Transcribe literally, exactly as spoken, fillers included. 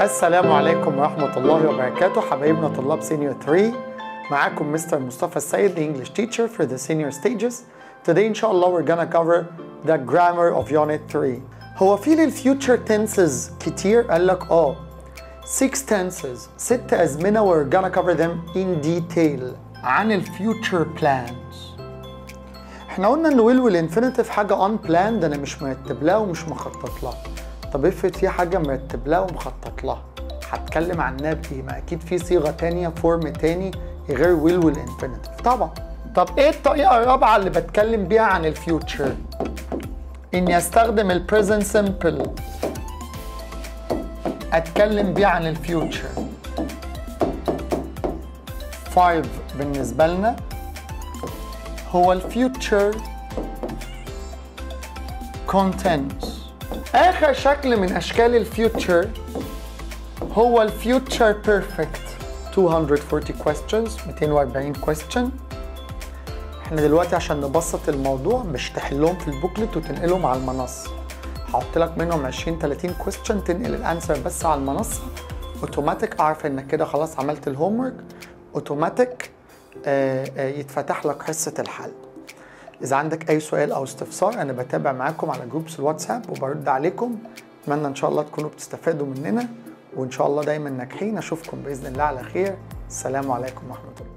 السلام عليكم ورحمة الله وبركاته حبايبنا طلاب سينيور ثلاثة. معاكم مستر مصطفى السيد, the English teacher for the senior stages. Today inshallah we're gonna cover the grammar of unit three. هو في للfuture tenses كتير؟ قال لك اه six tenses, ست أزمنة we're gonna cover them in detail عن الفيوتشر plans. احنا قلنا ان will والinfinitive حاجة unplanned, انا مش مرتب لها ومش مخطط لها. طب افرض في حاجة مرتب لها ومخطط لها، هتكلم عنها بايه؟ ما اكيد في صيغة تانية، فورم تاني غير will والinfinitive طبعا. طب ايه الطريقة الرابعة اللي بتكلم بيها عن الفيوتشر؟ اني استخدم البريزنت سمبل اتكلم بيه عن الفيوتشر. خمسة بالنسبة لنا هو الفيوتشر كونتنت. آخر شكل من أشكال الفيوتشر هو الفيوتشر بيرفكت. مئتين وأربعين questions, مئتين وأربعين question. احنا دلوقتي عشان نبسط الموضوع مش تحلهم في البوكلت وتنقلهم على المنصة. هحط لك منهم عشرين تلاتين question تنقل الانسر بس على المنصة اوتوماتيك. اعرف انك كده خلاص عملت الهوم ورك اوتوماتيك. يتفتح لك حصة الحل. إذا عندك أي سؤال أو استفسار أنا بتابع معاكم على جروبس الواتساب وبرد عليكم. أتمنى إن شاء الله تكونوا بتستفادوا مننا وإن شاء الله دايما ناجحين. أشوفكم بإذن الله على خير. السلام عليكم ورحمة الله.